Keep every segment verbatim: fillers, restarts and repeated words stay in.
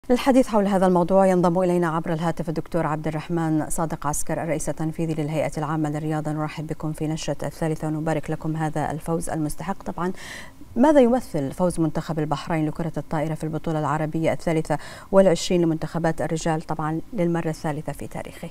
للحديث حول هذا الموضوع ينضم إلينا عبر الهاتف الدكتور عبد الرحمن صادق عسكر الرئيس التنفيذي للهيئة العامة للرياضة. نرحب بكم في نشرة الثالثة ونبارك لكم هذا الفوز المستحق. طبعا ماذا يمثل فوز منتخب البحرين لكرة الطائرة في البطولة العربية الثالثة والعشرين لمنتخبات الرجال طبعا للمرة الثالثة في تاريخه؟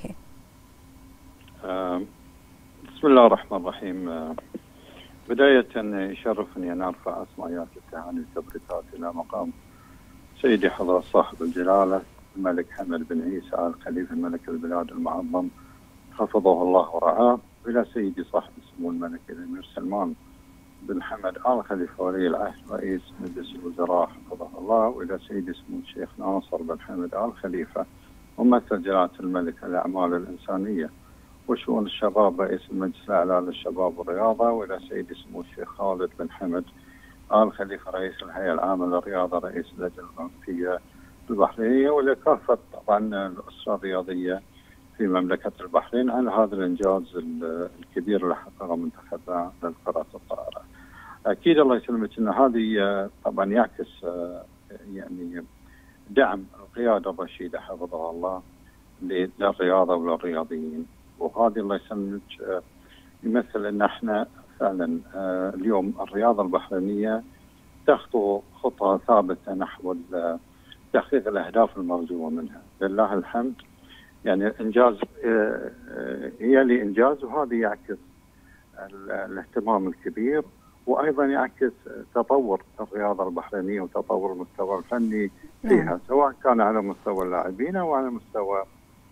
بسم الله الرحمن الرحيم. بداية يشرفني أن أرفع أسماءات التهاني والتبريكات إلى مقام سيدي حضرة صاحب الجلالة الملك حمد بن عيسى آل خليفة ملك البلاد المعظم حفظه الله ورعاه، وإلى سيدي صاحب السمو الملك الأمير سلمان بن حمد آل خليفة ولي العهد رئيس مجلس الوزراء حفظه الله، وإلى سيدي سمو الشيخ ناصر بن حمد آل خليفة ممثل جلالة الملك الأعمال الإنسانية وشؤون الشباب رئيس المجلس الأعلى للشباب والرياضة، وإلى سيدي سمو الشيخ خالد بن حمد آل خليفة رئيس الهيئة العامة للرياضة رئيس اللجنة الأولمبية البحرينية، ولكافة طبعا الأسرة الرياضية في مملكة البحرين على هذا الإنجاز الكبير اللي حققه منتخبنا لكرة الطائرة. أكيد الله يسلمك أن هذه طبعا يعكس يعني دعم القيادة الرشيدة حفظها الله للرياضة وللرياضيين، وهذه الله يسلمك يمثل أن احنا فعلا اليوم الرياضة البحرينية تخطو خطوة ثابتة نحو تحقيق الأهداف المرجوة منها. لله الحمد، يعني إنجاز هي لإنجاز، وهذا يعكس الاهتمام الكبير، وأيضا يعكس تطور الرياضة البحرينية وتطور المستوى الفني فيها، سواء كان على مستوى اللاعبين أو على مستوى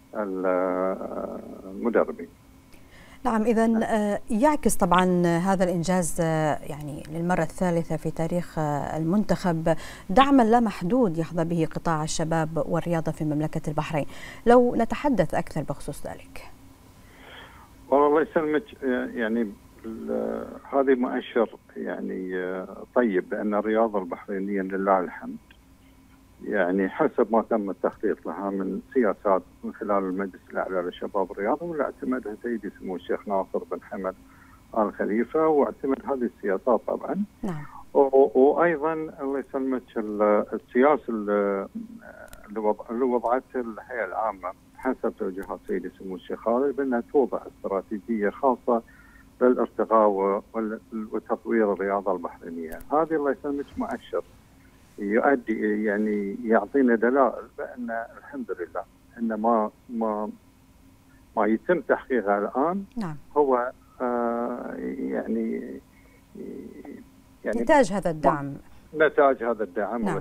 المدربين. نعم، إذا يعكس طبعا هذا الإنجاز يعني للمرة الثالثة في تاريخ المنتخب دعما لا محدود يحظى به قطاع الشباب والرياضة في مملكة البحرين. لو نتحدث أكثر بخصوص ذلك. والله يسلمك، يعني هذه مؤشر يعني طيب بأن الرياضة البحرينية لله الحمد يعني حسب ما تم التخطيط لها من سياسات من خلال المجلس الأعلى للشباب والرياضة، واللي اعتمدها سيدي سمو الشيخ ناصر بن حمد آل خليفة، واعتمد هذه السياسات طبعا. نعم. وأيضا الله يسلمك السياسة اللي وضعتها الهيئة العامة حسب توجيهات سيدي سمو الشيخ خالد بأنها توضع استراتيجية خاصة للارتقاء وتطوير الرياضة البحرينية. هذه الله يسلمك مؤشر يؤدي يعني يعطينا دلائل بأن الحمد لله أن ما ما ما يتم تحقيقه الآن نعم. هو آه يعني يعني نتاج هذا الدعم نتاج هذا الدعم نعم.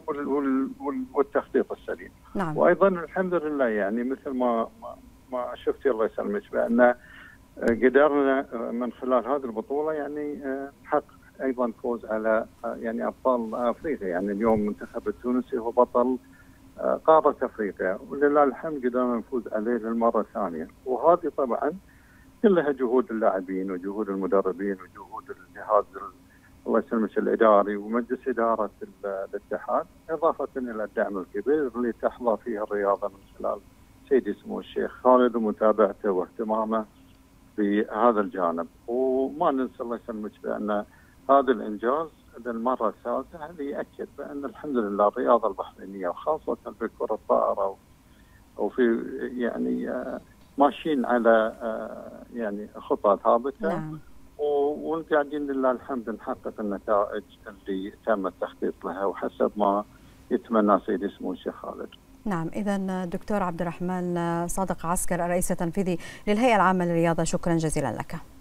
والتخطيط السليم. نعم. وأيضا الحمد لله يعني مثل ما ما شفتي الله يسلمك بأن قدرنا من خلال هذه البطولة يعني نحقق ايضا فوز على يعني ابطال افريقيا. يعني اليوم المنتخب التونسي هو بطل قاره افريقيا، ولله الحمد قدرنا نفوز عليه للمره الثانيه، وهذه طبعا كلها جهود اللاعبين وجهود المدربين وجهود الجهاز الله يسلمك الاداري ومجلس اداره الاتحاد، اضافه الى الدعم الكبير اللي تحظى فيه الرياضه من خلال سيدي سمو الشيخ خالد ومتابعته واهتمامه بهذا الجانب. وما ننسى الله يسلمك بان هذا الإنجاز للمرة الثالثة هذا يأكد بأن الحمد لله الرياضة البحرينية وخاصة في كرة الطائرة وفي يعني ماشيين على يعني خطى ثابتة. نعم. وقاعدين لله الحمد نحقق النتائج اللي تم التخطيط لها وحسب ما يتمنى سيدي سمو الشيخ خالد. نعم، إذا دكتور عبد الرحمن صادق عسكر الرئيس التنفيذي للهيئة العامة للرياضة، شكرا جزيلا لك.